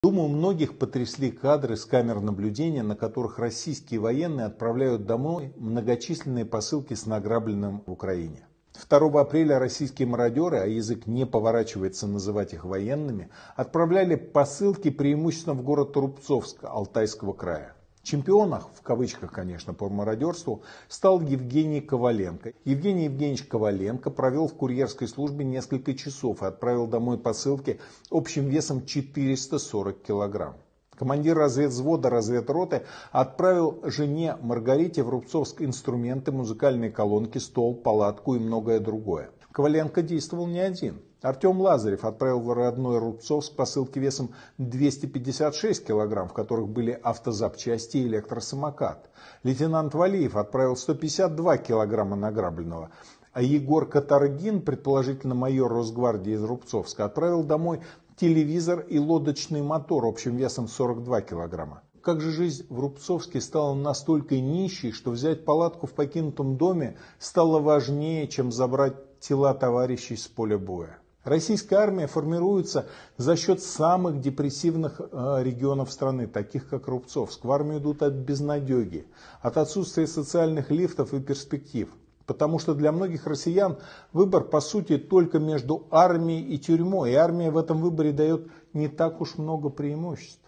Думаю, многих потрясли кадры с камер наблюдения, на которых российские военные отправляют домой многочисленные посылки с награбленным в Украине. 2 апреля российские мародеры, а язык не поворачивается называть их военными, отправляли посылки преимущественно в город Рубцовск Алтайского края. Чемпионом, в кавычках, конечно, по мародерству, стал Евгений Коваленко. Евгений Евгеньевич Коваленко провел в курьерской службе несколько часов и отправил домой посылки общим весом 440 килограмм. Командир разведвзвода разведроты отправил жене Маргарите в Рубцовск инструменты, музыкальные колонки, стол, палатку и многое другое. Коваленко действовал не один. Артем Лазарев отправил в родной Рубцовск посылки весом 256 килограмм, в которых были автозапчасти и электросамокат. Лейтенант Валиев отправил 152 килограмма награбленного. А Егор Катаргин, предположительно майор Росгвардии из Рубцовска, отправил домой телевизор и лодочный мотор общим весом 42 килограмма. Как же жизнь в Рубцовске стала настолько нищей, что взять палатку в покинутом доме стало важнее, чем забрать тела товарищей с поля боя. Российская армия формируется за счет самых депрессивных регионов страны, таких как Рубцовск. В армию идут от безнадеги, от отсутствия социальных лифтов и перспектив. Потому что для многих россиян выбор по сути только между армией и тюрьмой. И армия в этом выборе дает не так уж много преимуществ.